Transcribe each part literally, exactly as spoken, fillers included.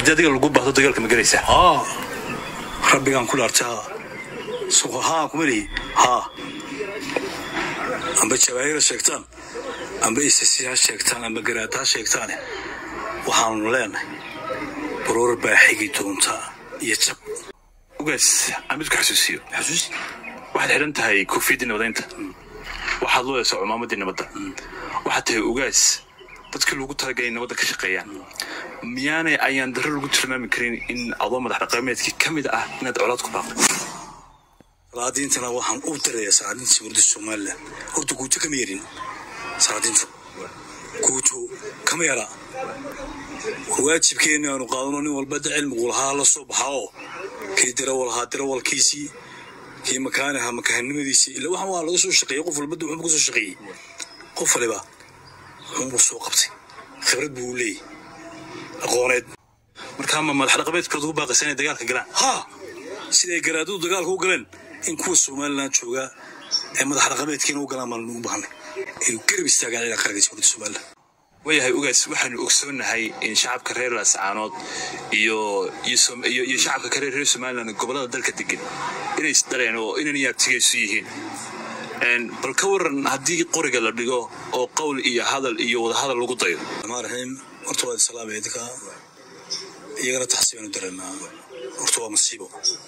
haddii adiga lagu baahdo dagaalka ma galaysaa haa rabbigaan ku dhaartaa suuqa haa kumali haa amba jawaahir sheegtaan amba isasiyaa sheegtaan amba garaadaha sheegtaan waxaanu leenahay baroor baa xigi doontaa iyo jab ugaas amid ku xasuusiyo xasuusi waxaad xiran tahay koofiyadii nabadaynta waxaad loo yeesay cumaamadii nabadda waxaad tahay ugaas dadkii lagu talagalay nabadda ka shaqeeyaan miyaanay ayaan darro lagu tilmaami karin in adoo madax dhaqameedkii ka mid ah inaad colaad ku baaqdo salaadiintana waxaan u dirayaa salaadiinta sawirda Soomaaliland horta guuto kama yerin salaadiinta guuto kama yara waajibkeena aanu qaadano nin walba cilmigu lahaa la soo baxo kii darawal haa darawalkiisii kii makaanaha makaanimadiisii ila waxaan waa laga soo shaqeeyay qof walba wuxuu ku soo shaqeeyay qof waliba wuxuu soo qabtay khibrad buu leeyahay aqooneed markaa ma madax dhaqameedkooda ugu baaqaysan inay dagaalka galaan haa siday garaadadu dagaalka u galeen in kuwa Soomaaliland jooga ee madax dhaqameedkiina u galaan maan ugu baahnay ay garab istaagaan ila qaragay sawirda Soomaaliland wayahay ugaas waxaanu ogsoonahay in shacabka reer Laascaanood iyo iyo iyo shacabka kale reer Soomaaliland gobolada dalka degan inay isdareen oo inay yaabtigaysu yihiin een bal ka waran haddii qoriga la dhigo oo qowl iyo hadal iyo wada hadal lagu dayo maarhayn horta waa salaameedka iyagana taxsiin u dareena horta waa masiibo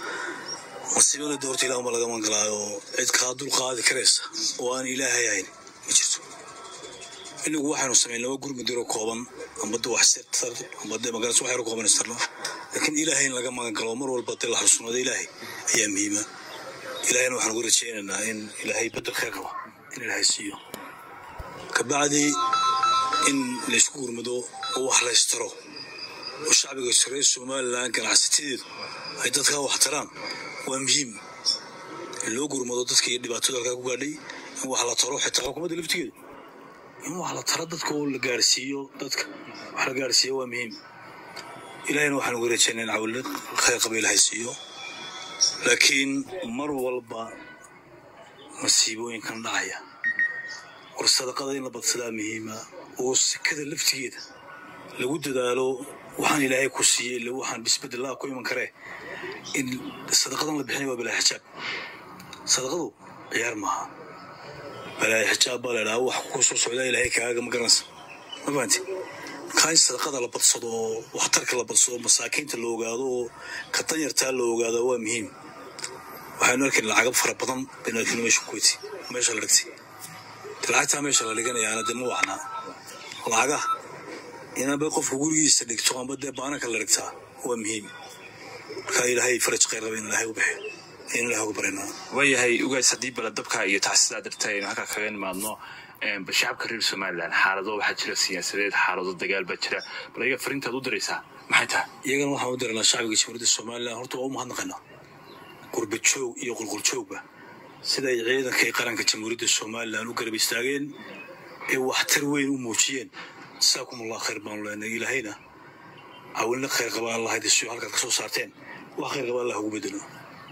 masiibada doorta ilaa ma laga mangalaayo cid ka dul qaadi kareysa oo aan ilaahay ahayn ma jirto inagu waxaanu sameeynaa gurmudiro kooban ambada wax sirtar ambada magaras waxay kooban istarno laakiin ilaahay laga magan galo mar walba dil xarsuunada ilaahay ayaa muhiim ilaahayna waxaan ugu rajaynaynaa in ilaahay badal khayr qabo in ilaahay siiyo ka bacdi in la isku gurmudo oo wax la istaro oo shacbiga reer Soomaaliland ganacsatada ay dadka wax taraan waa muhiim in loo gurmudo dadka iyo dhibaatada ku gaadhay in wax la taro xitaa xukuumadda laftigeeda in wax la taro dadka oo la gaarsiiyo dadka wax la gaarsiiyo waa muhiim ilaahayna waxaan ugu rajaynaynaa awlad khayr qabo ilaahay siiyo laakiin mar walba masiibooyinkan dhacaya war sadaqada in la badsadaa muhiima oo sikada laftigeeda lagu dadaalo waxaan ilaahay ku siiyay la waxaan bisbadallah ku iman kare in sadaqadan la bixinayo bilaa xijaab sadaqadu ciyaar maaha bilaa xijaab baa la wax ku soo socda ilaahay kaaga ma garanaysa ma fahanti kaay sadaqada la badsado wax tarka la badsado masaakiinta loo ogaado ka tanyarta loo ogaado waa muhiim waxaan arkay lacag fara badan binaadkina meesha ku weyti meesha la dhigtay lacagta meesha la dhiganayaa ana demo waxna lacagaha ina bay qofku gurigiisa dhigto amba de baanaka la dhigtaa waa muhiim ka ilaahay faraj khayr qabo in ilaahay u bixiyo in ilaahay ugu barino wayahay ugaas hadii bala dabka iyo taxsiida dirtay halka kaga imaadno een shacabka reer Soomaaliland xaalado waxa jira siyaasadeed xaalado dagaal ba jira bal iyaga fariintaad u diraysaa maxay tahay iyagana waxaan u diranaa shacbiga Jamhuuriyadda Soomaaliland horta waa u mahadnaqaynaa qurba joog iyo qulqul joogba sida ay ciidanka qaranka Jamhuuriyadda Soomaaliland u garab istaageen ee waxtar weyn u muujiyeen ساكم الله خير بان لنا إلهينا أولنا خير قبل الله هذا الشيء هلك كسو صارتين وخير قبل الله هو بدنا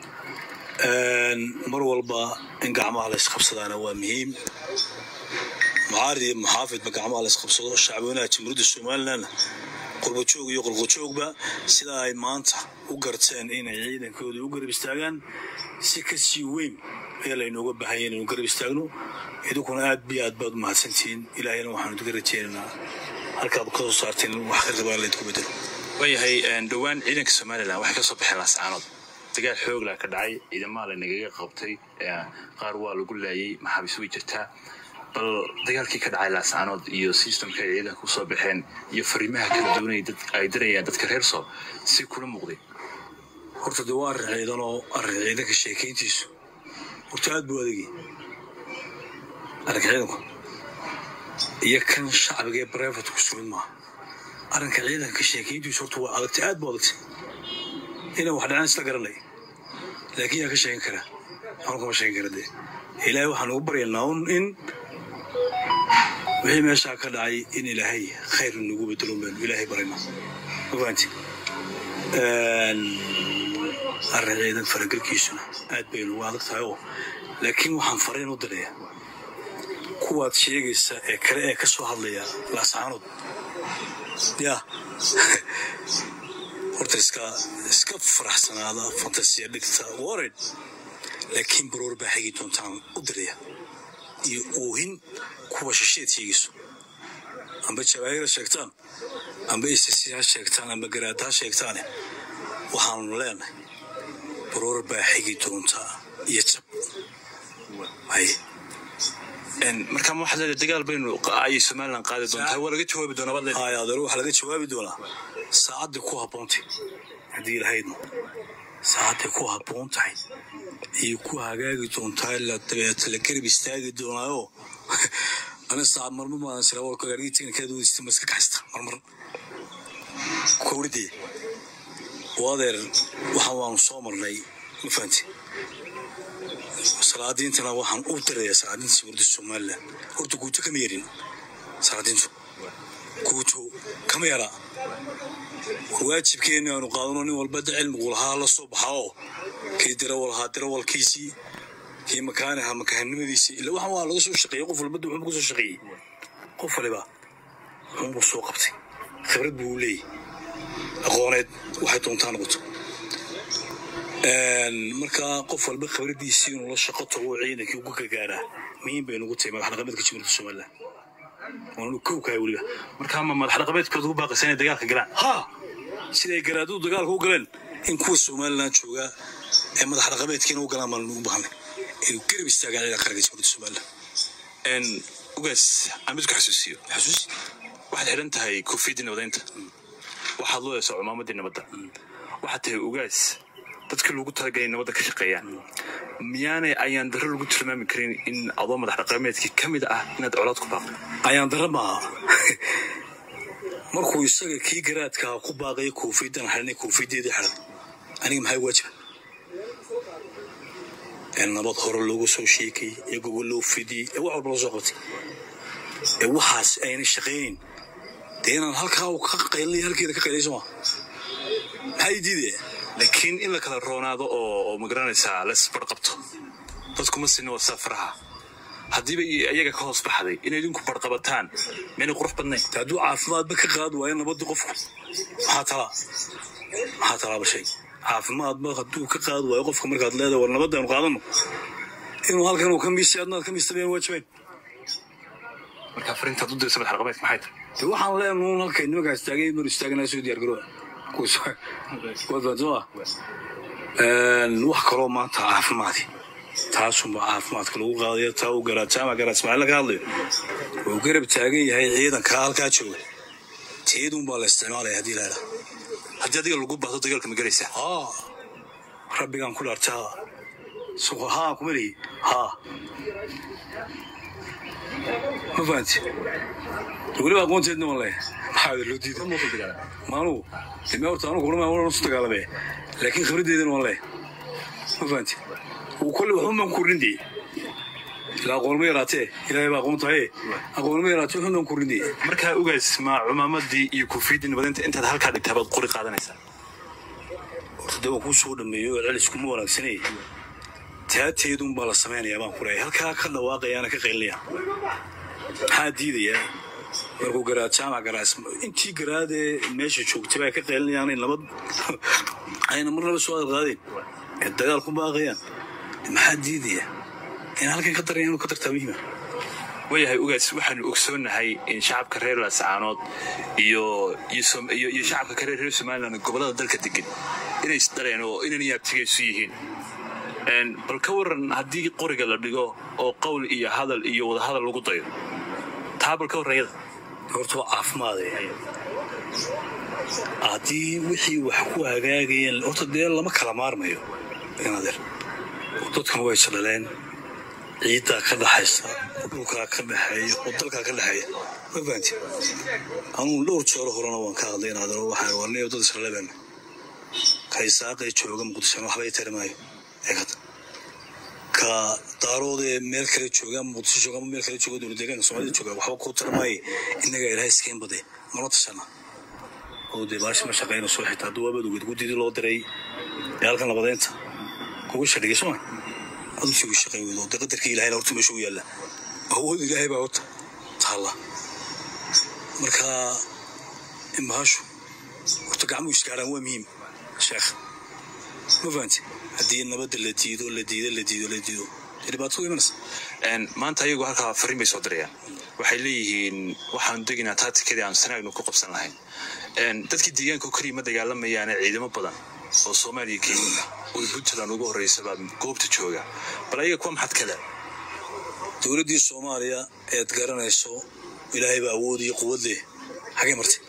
مر والبا إن قام على إسقاب صدانا ومهم معارض محافظ بقام على إسقاب صدانا الشعبنا تمرد الشمال لنا قرب تشوق يقرب تشوق با سلا إيمانته وقرتين إن عيدا كودي وقرب استاجان سكسي وين يلا إنه بحيين وقرب استاجنوا يدوكون آد بياد بعض مع سنتين إلى هنا وحنا تقرأتينا هالكاب كذا صارتين وآخر قبل اللي تقبلوا. وياهي دوان عيدك السومالي لا واحد كصبح حلاس عناد تقال حوق لا كدعي إذا ما لنا جيجا قبطي قاروا لقول لي ما حبي سوي جتها بل تقال كي كدعي لاس عناد يو سيستم كي عيدك وصبحين يفرمها كل دوني دت أيدري دت كريرصو سي كل مقضي. هرت دوار عيدنا عيدك الشيكين تيسو وتعد بوادقي. أنا كعيدكم يكن الشعب جاي بريفت كسرين ما أنا كعيدك كشيكين جو صرتوا على تعاد بوضت هنا واحد عن استقر لي لكن يا كشين كره أنا كم شين كره ده إلهي وحنو بريناون إن وهي مشاكل عي إن إلهي خير النجوم بدلون بين إلهي برينا وانتي الرجال فرق الكيسنا عاد بين وعدك تايو لكن وحن فرين ودريه kuwaad sheegaysa ee kale ee ka soo hadlaya Laascaanood ya horta iska iska faraxsanaada fantasiya dhigta warid laakiin baroor baa xigi doontaan u diraya iyo oohin kuwa shisheed sheegayso amba jawaahir sheegtaan amba isisiya sheegtaan amba garaadaha sheegtaan waxaanu leenahay baroor baa xigi doontaa iyo jab ay ان marka ma waxa la dagaal baynu ay Soomaaliland qaadi doontaa waa laga jawaabi doonaa badle ay adaro waxa laga jawaabi doonaa saacada ku haboontii hadii lahaydna saacada ku haboontahay iyo ku hagaagi doontaa la tabeeyay la garib istaagi doonaayo ana saacad marmo ma sira waa gaariga tigniikeedu isticmaal iska kaxista marmar kowridii wadeer waxa waan soo marnay ma fahanti salaadiintana waxaan u diray salaadiinta sawirda Soomaaliland horta guuto kama yeerin salaadiintu guuto kama yara waajibkeena aanu qaadano nin walba cilmigu lahaa la soo baxo kii dira wal haadira walkiisi kii makaanaha makaanimadiisi ila waxa waa laga soo shaqeeyay qof walba wuxuu ku soo shaqeeyay qof waliba wuxuu soo qabtay khibrad buu leeyahay aqooneed waxay doontaan noqoto marka qof walba khibradiisii inuu la shaqo tago ciidankii ugu gaaraa miin bay nagu tahay madax dhaqameedka Jamhuuriyadda Soomaaliland oo ku kay waliba marka ma madax dhaqameedkooda ugu baaqaysan dagaalka galaan ha siday garaadu dagaalka u galeen in kuwa Soomaaliland jooga ee madax dhaqameedkiina u galaan ma u baahnay inuu garab istaagaan ciidanka qaranka Jamhuuriyadda Soomaaliland en ugaas amidku xasuusiyo xasuus waxaad xiran tahay koofiyadda nabadaynta waxaad loo yeesho umaamadii nabadda waxaad tahay ugaas dadka lagu talagalay nabadda ka shaqeeyaan miyaanay ayaan daro lagu tilmaami karin in adoo madax dhaqameedkii kamid ah inaad colaad ku baaqdo ayaan daro ma markuu isaga kii garaadka ku baaqay koofiyaddan xalnay koofiyadeedii xalan aniga maxay waajib in nabad hore loogu soo sheekay ee gobol loo fidiyay ee wax walba soo qabtay ee waxaas ayna shaqeeyeen deenan halkaa uu ka qaylay halkeeda ka qaylayso maxay diiday laakiin in la kala roonaado oo magaranaysa la isbar qabto dadku ma sinoo safraha hadii ay ayaga ka hoos baxday in idinku barqabataan meel qurux badnay taadu caafimaad ba ka qaad waa in nabad qofku waxa tala waxa tala bashay caafimaad ba haduu ka qaad waa qofka markaad leedahay war nabad aan qaadano inuu halkan uu ka miisaadna ka miistabeen waajibeen marka fariinta dad soo xarqameed maxay tahay waxaan leenahay halkay nimanka istaagay inuu istaagna soo diyaar garoo وضعوا الوحكرو ما تعرف ماضي تعرفوا ما عارف ما تقولوا قاضي تاو قرات ما قرات اسمع لك قاضي وقرب تاجي هاي عيدا كهال كاتشو تيدون بالاستعمال هذه لا لا هذه هذه الجوب بس تقول كم جريسة آه ربي كان كل أرتها سو ها كمري ها ما فهمت تقولي بقى كنت إنه والله هذا اللي تيجي ما هو ما هو تانو كل ما هو نص تقال به لكن خبرتي إذن والله ما فهمت وكل هم مكورندي لا قول ميراته إلا يبقى قوم طهي أقول ميراته هم مكورندي مركها أوجس مع عمامدي يكوفيد إن بدنت أنت هالك هذا تبغى قري قاعدة نسا تدوم كل شو لما يقول على سكون ولا سنة تأتي يدوم بالا سمين يا ما قري هالك هالك واقع أنا كقيليا هادي ذي markuu garaad jaamac garaas intii garaade meesha joogtay bay ka qeelinayaan in labad ayna mar laba soo qaadeen ee dagaal ku baaqayaan maxaa diidaya in halkan ka dareen inuu ka tartaa muhiim wayahay ugaas waxaan ogsoonahay in shacabka reer Laascaanood iyo iyo iyo shacabka kale reer Soomaaliland gobolada dalka degan inay isdareen oo inay yaabtigaysu yihiin een bal ka waran hadii qoriga la dhigo oo qowl iyo hadal iyo wada hadal lagu dayo taabal ka wareeyada horto caafimaad ee adii wixii wax ku hagaagayeen horto deel lama kala maarmayo inaad dadkan way shaqaleen ciida ka dhaxaysa dhulka ka dhaxeeyo oo dalka ka dhaxeeyo ma fahanti anuu dhowr jeer horena waan ka hadlay inaad waxaan warnayo dad shaqaleen kay saaqay jooga muqdisho waxba ay tarmaayo eegad ka daaroode meel kale jooga muqdisho jooga meel kale jooga dowladda deegaanka Soomaaliya jooga waxba ku tarmay inaga ilaahay iskeen baday mana tasana oo deebaash ma shaqeeyno soo xitaa duwabadu gudgudidi loo diray yaalkan labadeenta kugu shaqeeyay Soomaaliya adu soo shaqeeyay oo qadarkii ilaahay horta ma soo yaala awood ilaahay baa wata taala marka in baashu horta gacmuhu iskaaraan waa muhiim sheekh ma fahanti haddii nabadda la diido la diido la diido la diido dhibaato way imanaysa maanta ayagu halkaa fariin bay soo dirayaan waxay leeyihiin waxaan deginaa taatikadii aan sanaagnu ku qabsan lahayn dadkii deegaanka keliya ma dagaalamayaan ciidamo badan oo Soomaaliya kenya oo Puntland ugu horeysaba goobta jooga bal ayaga kuwa maxad kale dowladii Soomaaliya ee garanayso ilaahay baa awood iyo quwad leh xagee martay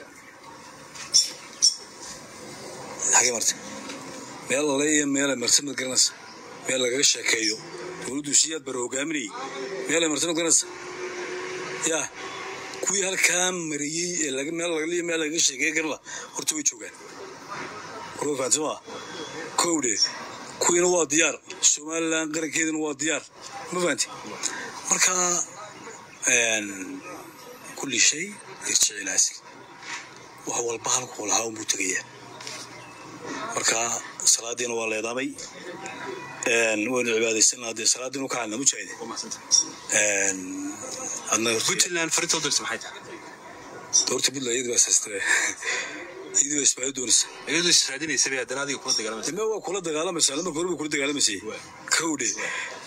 xagee martay meel la leeyahay meel martay ma garanaysa meel laga sheekeeyo dowladdu siyaad bar hogaaminay meel martay ma garanaysa ya kuwii halkaan mariyay ee laga meel laga leeyahay meel laga sheekeeyo garla horta way joogaan oo faatuma kowde kuwiina waa diyaar Soomaaliland qarankeeduna waa diyaar ma fahanti marka een kulli shay irjic ila asl waxa walba halku lahaa uu tagaya marka salaadiina waa leedaamay een waynu cibaadaysanaa salaadiina ka hadna mujaahid een adna Puntland farintooda dirta maxay tahay doorta Puntland iyadu asaastay idoo isbaa doonaysa iyadoo israadinaysa bay hadana adiga kula dagaalamaysa ma waa kula dagaalamaysa lama korba kula dagaalamaysa kowde